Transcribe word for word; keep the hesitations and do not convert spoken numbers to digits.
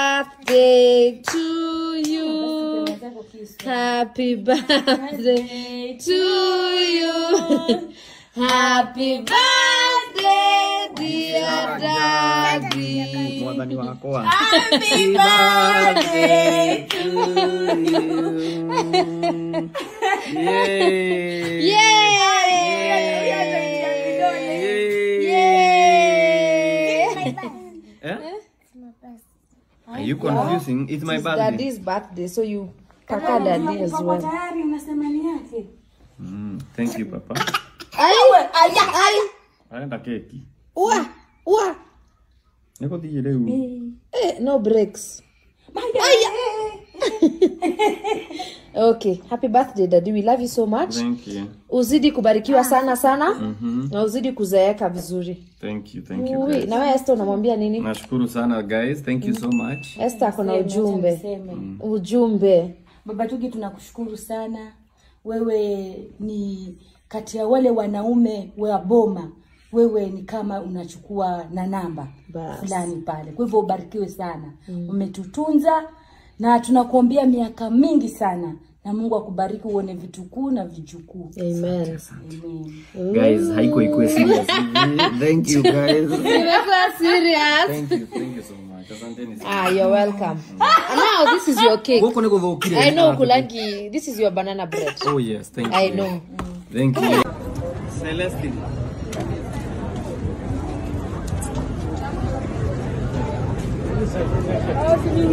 birthday to you. Happy birthday to you. Happy birthday, dear daddy. Happy birthday to you. Yay! Yay! Are you confusing? It's my birthday. Daddy's birthday, so you kaka daddy as well. Mm, thank you, Papa. Ay, ay, ay. Anaenda keki. Ua, ua. Niko tije leo. Eh, no breaks. Okay, happy birthday daddy. We love you so much. Thank you. Uzidi kubarikiwa sana sana. Mhm. Na uzidi kuzeeka vizuri. Thank you, thank you. Uwi, na wewe Esther unamwambia nini? Nashukuru sana guys. Thank you so much. Esther kuna ujumbe. Ujumbe. Baba Tugi tunakushukuru sana. Wewe ni kati ya wale wanaume wa boma. Wewe ni kama unachukua na namba fulani pale. Kwa hivyo ubarikiwe sana. Mm. Umetutunza na tunakuombea miaka mingi sana. Na Mungu akubariki uone vitukuu na vijukuu. Amen. Amen. Guys, haiko ikuwe serious. Thank you guys. Nimekuwa serious. Thank you, thank you so much. Asanteni sana. Ah, you're welcome. And now this is your cake. I know kulangi, this is your banana bread. Oh yes, thank you. I know. Mm. Thank you. Celestine. Oh,